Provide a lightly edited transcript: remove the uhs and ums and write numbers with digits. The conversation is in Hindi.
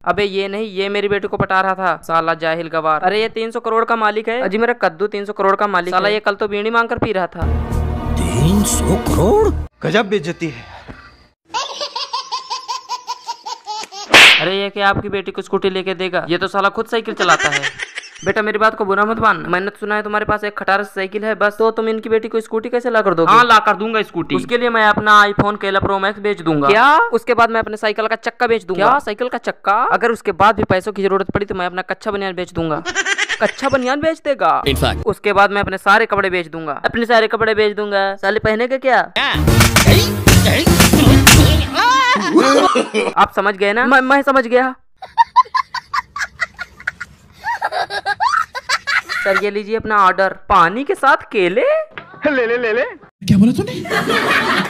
अबे ये नहीं, ये मेरी बेटी को पटा रहा था, साला जाहिल गवार। अरे ये 300 करोड़ का मालिक है। अजी मेरा कद्दू 300 करोड़ का मालिक साला, ये कल तो बीड़ी मांग कर पी रहा था। 300 करोड़, गजब बेइज्जती है। अरे ये क्या आपकी बेटी को स्कूटी लेके देगा? ये तो साला खुद साइकिल चलाता है। बेटा मेरी बात को बुरा मत मान, मैंने तो सुना है तुम्हारे पास एक खटारा साइकिल है, बस तो तुम इनकी बेटी को स्कूटी कैसे ला कर दोगे? हाँ ला कर दूंगा स्कूटी, उसके लिए मैं अपना आईफोन 11 प्रो मैक्स बेच दूंगा। क्या? उसके बाद मैं अपने साइकिल का चक्का बेच दूंगा। क्या साइकिल का चक्का? अगर उसके बाद भी पैसों की जरूरत पड़ी तो मैं अपना कच्चा बनियान बेच दूंगा। कच्चा बनियान बेच देगा? उसके बाद मैं अपने सारे कपड़े बेच दूंगा। अपने सारे कपड़े बेच दूंगा, साले पहने के क्या? आप समझ गए ना? मैं समझ गया। सर ये लीजिए अपना ऑर्डर, पानी के साथ केले। ले ले ले ले। क्या बोला तूने?